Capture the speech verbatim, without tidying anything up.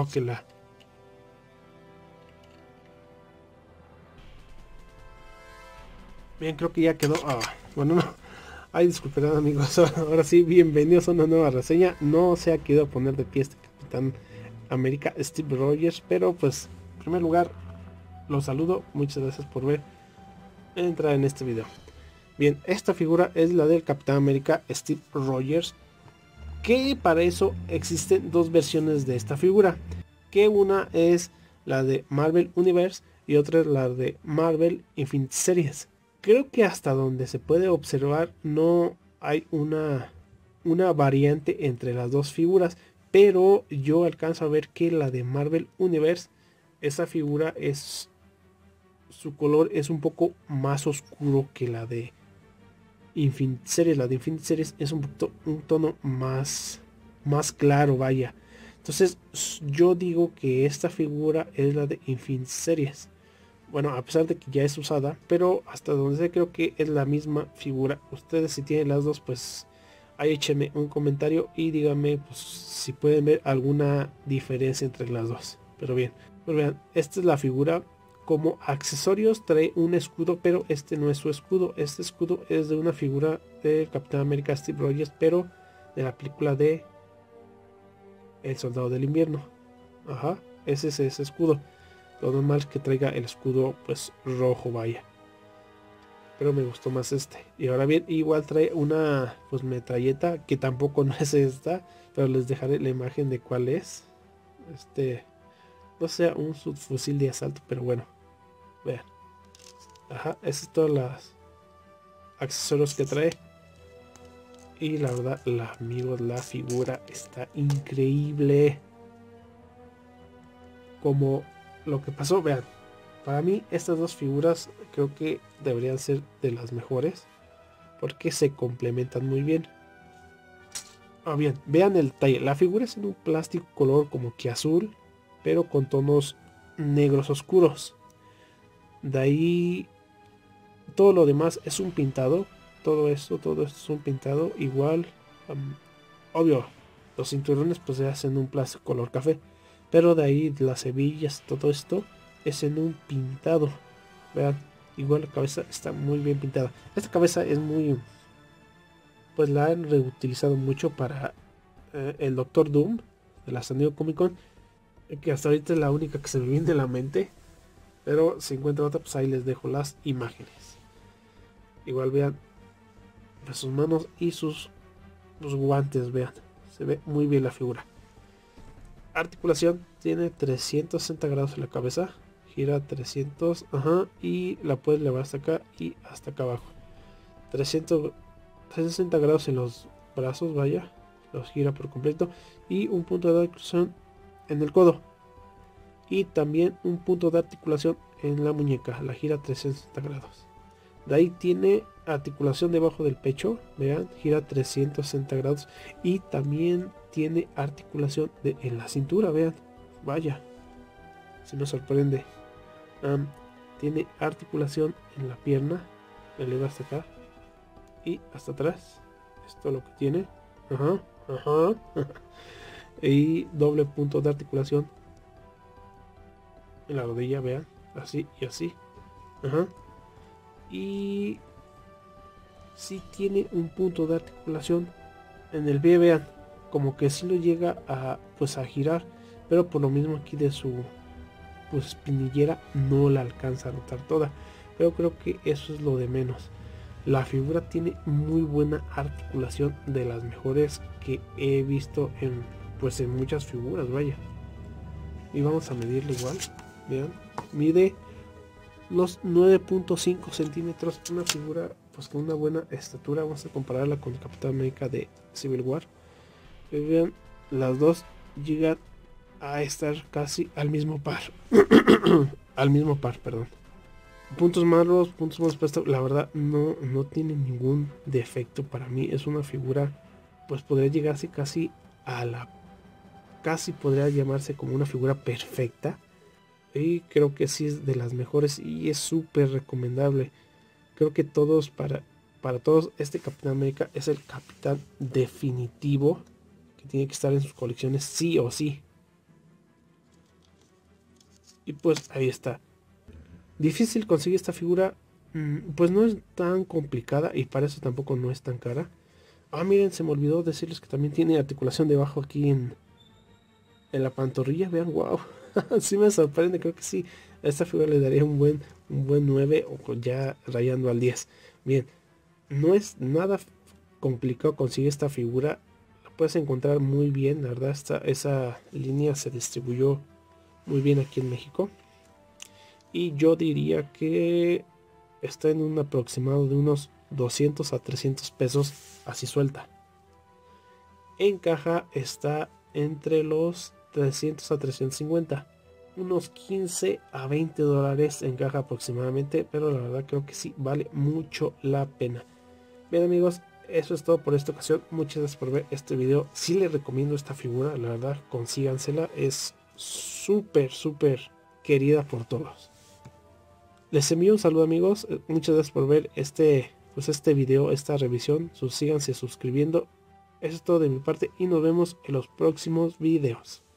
tóquela. Bien, creo que ya quedó. Ah, bueno, no. Ay, disculpen amigos. Ahora sí, bienvenidos a una nueva reseña. No se ha querido poner de pie este Capitán América Steve Rogers, pero pues en primer lugar los saludo. Muchas gracias por ver entrar en este video. Bien, esta figura es la del Capitán América Steve Rogers, que para eso existen dos versiones de esta figura, que una es la de Marvel Universe y otra es la de Marvel Infinite Series. Creo que hasta donde se puede observar no hay una, una variante entre las dos figuras, pero yo alcanzo a ver que la de Marvel Universe, esa figura es, su color es un poco más oscuro que la de Infinite Series. La de Infinite Series es un, poquito, un tono más, más claro, vaya. Entonces yo digo que esta figura es la de Infinite Series. Bueno, a pesar de que ya es usada, pero hasta donde sé creo que es la misma figura. Ustedes si tienen las dos, pues ahí échenme un comentario y díganme pues, si pueden ver alguna diferencia entre las dos. Pero bien, pues vean, esta es la figura. Como accesorios trae un escudo, pero este no es su escudo. Este escudo es de una figura del Capitán América Steve Rogers, pero de la película de El Soldado del Invierno. Ajá, ese es ese escudo. Lo normal es que traiga el escudo pues rojo, vaya. Pero me gustó más este. Y ahora bien, igual trae una pues metralleta, que tampoco no es esta, pero les dejaré la imagen de cuál es. Este, no sea un subfusil de asalto, pero bueno. Vean. Ajá, esos son todos los accesorios que trae. Y la verdad, la, amigos, la figura está increíble. Como lo que pasó, vean. Para mí estas dos figuras creo que deberían ser de las mejores, porque se complementan muy bien. Ah, bien, vean el detalle. La figura es en un plástico color como que azul, pero con tonos negros oscuros. De ahí todo lo demás es un pintado. Todo esto, todo esto es un pintado igual. Um, obvio, los cinturones pues se hacen en un plástico color café, pero de ahí las hebillas, todo esto es en un pintado. Vean, igual la cabeza está muy bien pintada. Esta cabeza es muy, pues la han reutilizado mucho para eh, el Doctor Doom de la San Diego Comic Con, que hasta ahorita es la única que se me viene a la mente, pero si encuentro otra pues ahí les dejo las imágenes. Igual vean pues, sus manos y sus, sus guantes, vean, se ve muy bien la figura. Articulación tiene trescientos sesenta grados en la cabeza, gira trescientos, ajá, y la puedes elevar hasta acá y hasta acá abajo. trescientos sesenta grados en los brazos, vaya, los gira por completo, y un punto de articulación en el codo, y también un punto de articulación en la muñeca, la gira trescientos sesenta grados. De ahí tiene articulación debajo del pecho, vean, gira trescientos sesenta grados, y también tiene articulación de, en la cintura, vean, vaya, si me sorprende. Um, tiene articulación en la pierna, eleva hasta acá y hasta atrás, esto es lo que tiene, ajá, ajá. Y doble punto de articulación en la rodilla, vean, así y así, ajá. Y si tiene un punto de articulación en el pie, vean, como que si lo llega a pues a girar, pero por lo mismo aquí de su pues espinillera no la alcanza a notar toda, pero creo que eso es lo de menos. La figura tiene muy buena articulación, de las mejores que he visto en pues en muchas figuras, vaya. Y vamos a medirle igual, vean, mide los nueve punto cinco centímetros, una figura pues con una buena estatura. Vamos a compararla con el Capitán América de Civil War. Y vean, las dos llegan a estar casi al mismo par. Al mismo par, perdón. Puntos malos, puntos malos, pues la verdad no, no tiene ningún defecto para mí. Es una figura, pues podría llegarse casi a la, casi podría llamarse como una figura perfecta. Y creo que sí es de las mejores y es súper recomendable. Creo que todos, para, para todos, este Capitán América es el capitán definitivo que tiene que estar en sus colecciones sí o sí. Y pues ahí está. Difícil conseguir esta figura, pues no es tan complicada y para eso tampoco no es tan cara. Ah, miren, se me olvidó decirles que también tiene articulación debajo aquí en, en la pantorrilla. Vean, wow. Sí me sorprende, creo que sí. A esta figura le daría un buen, un buen nueve o ya rayando al diez. Bien, no es nada complicado conseguir esta figura. La puedes encontrar muy bien, la verdad. Esta, esa línea se distribuyó muy bien aquí en México. Y yo diría que está en un aproximado de unos doscientos a trescientos pesos así suelta. En caja está entre los trescientos a trescientos cincuenta, unos quince a veinte dólares en caja aproximadamente, pero la verdad creo que sí vale mucho la pena. Bien amigos, eso es todo por esta ocasión. Muchas gracias por ver este video. Sí les recomiendo esta figura, la verdad consígansela, es súper súper querida por todos. Les envío un saludo amigos, muchas gracias por ver este, pues este video, esta revisión. Síganse suscribiendo. Eso es todo de mi parte y nos vemos en los próximos videos.